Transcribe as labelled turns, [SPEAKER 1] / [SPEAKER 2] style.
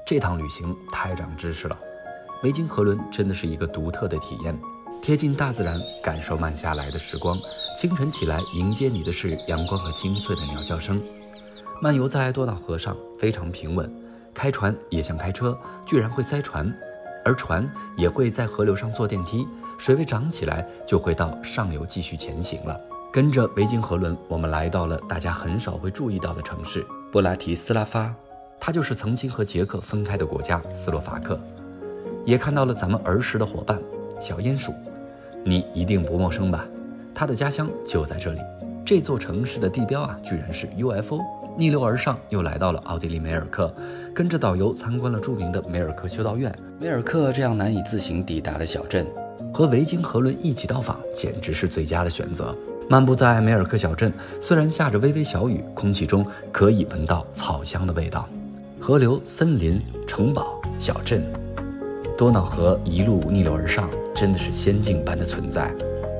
[SPEAKER 1] 这趟旅行太长知识了。维京河轮真的是一个独特的体验，贴近大自然，感受慢下来的时光。清晨起来迎接你的是阳光和清脆的鸟叫声。漫游在多瑙河上非常平稳，开船也像开车，居然会塞船，而船也会在河流上坐电梯，水位涨起来就会到上游继续前行了。跟着维京河轮，我们来到了大家很少会注意到的城市布拉提斯拉发，它就是曾经和捷克分开的国家斯洛伐克。也看到了咱们儿时的伙伴小鼹鼠，你一定不陌生吧？它的家乡就在这里。这座城市的地标居然是 UFO。逆流而上，又来到了奥地利梅尔克，跟着导游参观了著名的梅尔克修道院。梅尔克这样难以自行抵达的小镇，和维京河轮一起到访，简直是最佳的选择。漫步在梅尔克小镇，虽然下着微微小雨，空气中可以闻到草香的味道。河流、森林、城堡、小镇，多瑙河一路逆流而上，真的是仙境般的存在。